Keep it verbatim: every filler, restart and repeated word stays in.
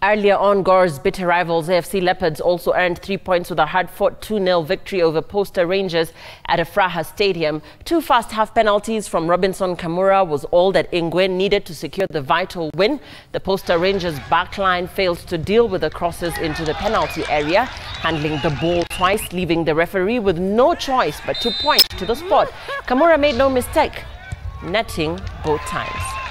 Earlier on, Gore's bitter rivals A F C Leopards also earned three points with a hard-fought two nil victory over Posta Rangers at Afraha Stadium. Two fast half penalties from Robinson Kamura was all that Ingwe needed to secure the vital win. The Posta Rangers backline failed to deal with the crosses into the penalty area, handling the ball twice, leaving the referee with no choice but to point to the spot. Kamura made no mistake, netting both times.